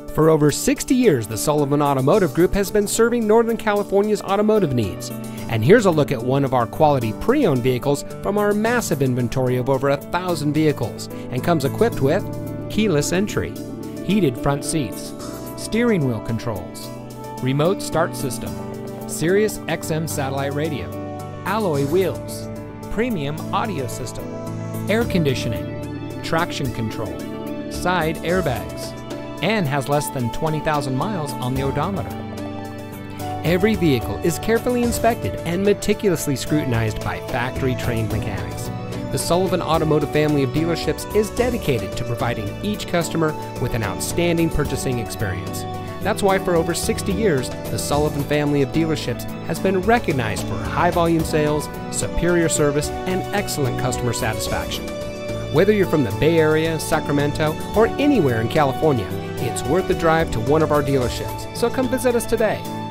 For over 60 years, the Sullivan Automotive Group has been serving Northern California's automotive needs. And here's a look at one of our quality pre-owned vehicles from our massive inventory of over 1,000 vehicles, and comes equipped with keyless entry, heated front seats, steering wheel controls, remote start system, Sirius XM satellite radio, alloy wheels, premium audio system, air conditioning, traction control, side airbags, and has less than 20,000 miles on the odometer. Every vehicle is carefully inspected and meticulously scrutinized by factory-trained mechanics. The Sullivan Automotive family of dealerships is dedicated to providing each customer with an outstanding purchasing experience. That's why for over 60 years, the Sullivan family of dealerships has been recognized for high volume sales, superior service, and excellent customer satisfaction. Whether you're from the Bay Area, Sacramento, or anywhere in California, it's worth the drive to one of our dealerships, so come visit us today.